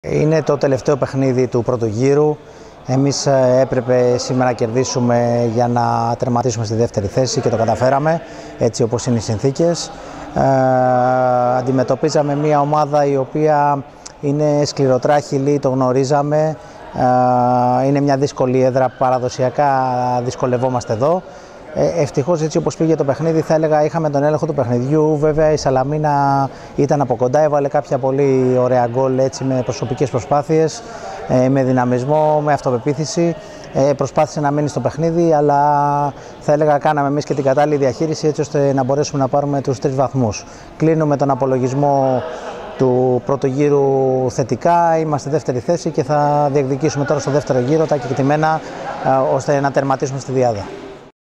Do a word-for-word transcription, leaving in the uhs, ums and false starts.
Είναι το τελευταίο παιχνίδι του πρώτου γύρου. Εμείς έπρεπε σήμερα να κερδίσουμε για να τερματίσουμε στη δεύτερη θέση και το καταφέραμε, έτσι όπως είναι οι συνθήκες. Ε, αντιμετωπίζαμε μια ομάδα η οποία είναι σκληροτράχηλη, το γνωρίζαμε. Ε, είναι μια δύσκολη έδρα, παραδοσιακά δυσκολευόμαστε εδώ. Ε, ευτυχώς, έτσι όπως πήγε το παιχνίδι, θα έλεγα είχαμε τον έλεγχο του παιχνιδιού. Βέβαια η Σαλαμίνα ήταν από κοντά, έβαλε κάποια πολύ ωραία γκολ έτσι, με προσωπικές προσπάθειες, ε, με δυναμισμό, με αυτοπεποίθηση. Ε, προσπάθησε να μείνει στο παιχνίδι, αλλά θα έλεγα κάναμε εμείς και την κατάλληλη διαχείριση έτσι ώστε να μπορέσουμε να πάρουμε τους τρεις βαθμούς. Κλείνουμε τον απολογισμό του πρώτου γύρου θετικά, είμαστε δεύτερη θέση και θα διεκδικήσουμε τώρα στο δεύτερο γύρο τα κεκτημένα, ε, ώστε να τερματίσουμε στη διάδα.